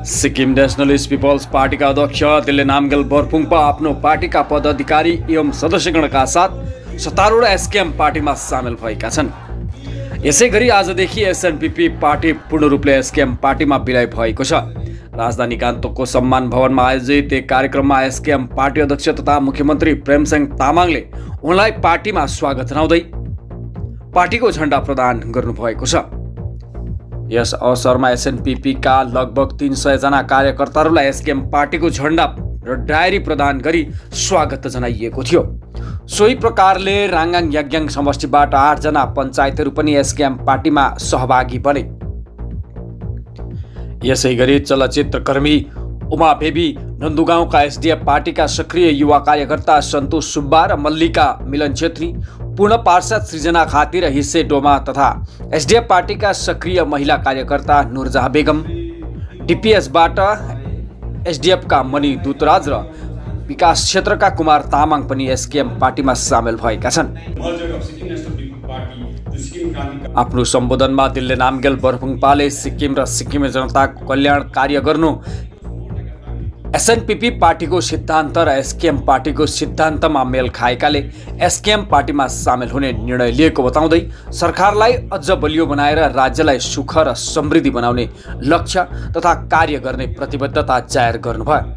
Sikkim nationalist people's पार्टीका अध्यक्ष दिल्ले नामगेल बर्फुङपा आफ्नो पार्टीका पदाधिकारी एवं सदस्यगणका साथ सत्तारूढ एसकेएम पार्टीमा सामेल भएका छन्। यसैगरी आजदेखि एसएनपीपी पार्टी पूर्ण रूपले एसकेएम पार्टीमा विलय भएको छ। राजधानी गान्तोकको सम्मान भवनमा आयोजित एक कार्यक्रममा एसकेएम पार्टी अध्यक्ष तथा मुख्यमन्त्री प्रेमसिंह तामाङले उनलाई पार्टीमा स्वागत जनाउँदै पार्टीको झण्डा प्रदान गर्नुभएको छ। यस अवसरमा एसएनपीपी का लगभग 300 जना कार्यकर्ताहरूलाई एसकेएम पार्टीको झण्डा र डायरी प्रदान गरी स्वागत जनाइएको थियो। सोही प्रकारले राङगाङ याग्याङ समष्टिबाट 8 जना पञ्चायतहरू पनि एसकेएम पार्टीमा सहभागी बने। यसैगरी चलचित्रकर्मी उमा बेबी, नन्दुगाउँका एसडीएफ पार्टीका सक्रिय युवा कार्यकर्ता सन्तोष सुब्बा र मल्लिका मिलन छेत्री, पूर्ण पार्षद सृजना खातिर हिस्से डोमा तथा एसडीएफ पार्टीका सक्रिय महिला कार्यकर्ता नुरजहाँ बेगम, डीपीएसबाट एसडीएफ का मणि दूतराज र विकास क्षेत्रका कुमार तामाङ पनि एसकेएम पार्टीमा सामेल भएका छन्। आफ्नो सम्बोधनमा दिल्ले नामगेल बर्फुङपाले सिक्किम र सिक्किमे जनताको कल्याण कार्य गर्नु एसएनपीपी पार्टीको सिद्धान्त र एसकेएम पार्टीको सिद्धान्तमा मेल खाएकाले एसकेएम पार्टीमा सामेल हुने निर्णय लिएको बताउँदै सरकारलाई अझ बलियो बनाएर राज्यलाई सुख र समृद्धि बनाउने लक्ष्य तथा कार्य गर्ने प्रतिबद्धता जाहेर गर्नुभयो।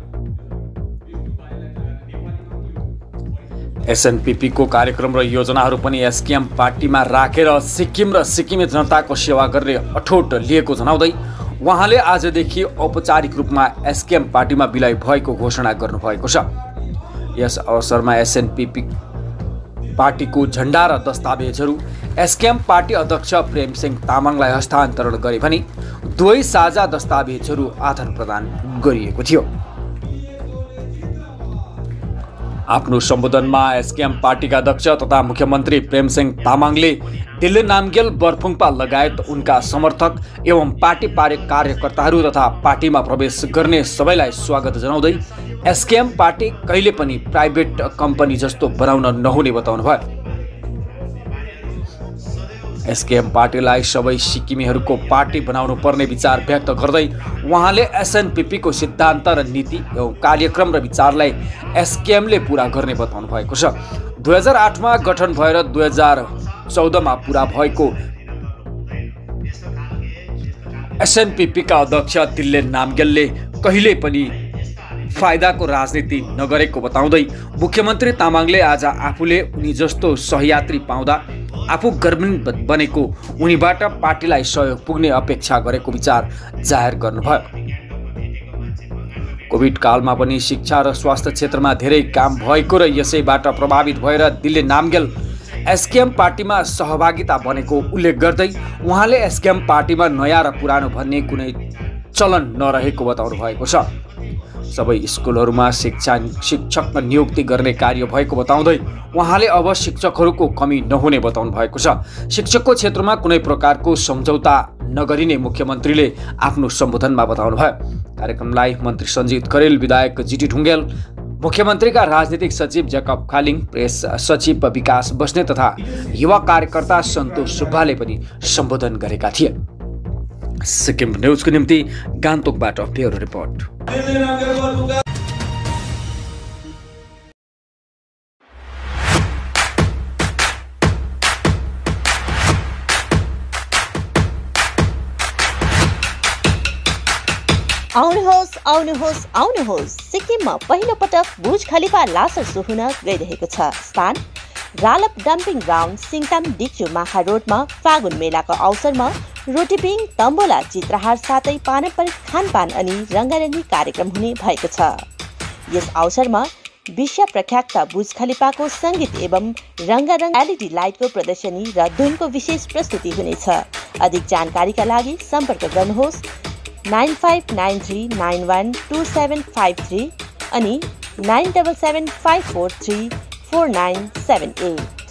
एसएनपीपी को कार्यक्रम र योजनाहरू पनि एसकेएम पार्टीमा राखेर सिक्किम र सिक्किमे जनताको सेवा गर्ने अठोट लिएको जनाउँदै उहाँले आजदेखि औपचारिक रूपमा एसकेएम पार्टीमा विलय भएको घोषणा गर्नुभएको छ। यस अवसरमा एसएनपीपी पार्टीको झण्डा र दस्तावेजहरू एसकेएम पार्टी अध्यक्ष प्रेमसिंह तामाङलाई हस्तान्तरण गरे भने दुवै साझा दस्तावेजहरू आदान प्रदान गरिएको थियो। आफ्नो सम्बोधनमा एसकेएम पार्टीका अध्यक्ष तथा मुख्यमन्त्री प्रेमसिंह तामाङले दिल्ले नामगेल बर्फुङपा लगायत उनका समर्थक एवं पार्टी कार्यकर्ताहरू तथा पार्टीमा प्रवेश गर्ने सबैलाई स्वागत जनाउँदै एसकेएम पार्टी कहिले पनि प्राइभेट कम्पनी जस्तो बनाउन नहुने बताउनुभयो। एसकेएम पार्टीलाई सबै सिक्किमेहरूको पार्टी बनाउनु पर्ने विचार व्यक्त गर्दै उहाँले एसएनपीपी को सिद्धान्त र नीति एवं कार्यक्रम र विचारलाई एसकेएमले पूरा गर्ने बताउनु भएको छ। 2008 मा गठन भएर 2014 मा पूरा भएको एसएनपीपी का अध्यक्ष दिल्ले नामगेलले कहिले पनि फाइदाको राजनीति नगरेको बताउँदै मुख्यमन्त्री तामाङले आज आफूले उनी जस्तो सहयात्री पाउँदा आफू गर्वित बनेको उनीबाट पार्टीलाई सहयोग पुग्ने अपेक्षा गरेको विचार जाहेर गर्नुभयो। कोभिड कालमा पनि शिक्षा र स्वास्थ्य क्षेत्रमा धेरै काम भएको र यसैबाट प्रभावित भएर दिल्ले नामगेल एसकेएम पार्टीमा सहभागिता बनेको उल्लेख गर्दै उहाँले एसकेएम पार्टीमा नयाँ र पुरानो भन्ने कुनै चलन नरहेको बताउनु भएको छ। सबै स्कुलहरूमा शिक्षक नियुक्ति गर्ने कार्य भएको बताउँदै उहाँले अब शिक्षकहरूको कमी नहुने बताउनु भएको छ। शिक्षकको क्षेत्रमा कुनै प्रकारको सम्झौता नगरिने मुख्यमन्त्रीले आफ्नो सम्बोधनमा बताउनु भयो। कार्यक्रमलाई मन्त्री सञ्जित करेल, विधायक जीटी ढुङ्गेल, मुख्यमन्त्रीका राजनीतिक सचिव जेकब खालिङ, प्रेस सचिव विकास बस्नेत तथा युवा कार्यकर्ता सन्तोष सुब्बाले पनि सम्बोधन गरेका थिए। सिक्किम न्यूजको निम्ति गान्तोकबाट ब्युरो रिपोर्ट। आउनुहोस् आउनुहोस् आउनुहोस्, सिक्किममा पहिलो पटक बुर्ज खलिफा लासर सो हुन गइरहेको छ। स्थान रालप डम्पिङ ग्राउन्ड, सिङताम डिक्चु माखा रोडमा फागुन मेलाको अवसरमा रोटिपिङ, तम्बोला, चित्रहार साथै पारम्परिक खानपान अनि रङ्गारङ्गी कार्यक्रम हुने भएको छ। यस अवसरमा विश्व प्रख्यात बुर्ज खलिफाको सङ्गीत एवं रङ्गारङ एलईडी लाइटको प्रदर्शनी र धुनको विशेष प्रस्तुति हुनेछ। अधिक जानकारीका लागि सम्पर्क गर्नुहोस् 9593912753 अनि 9775434978।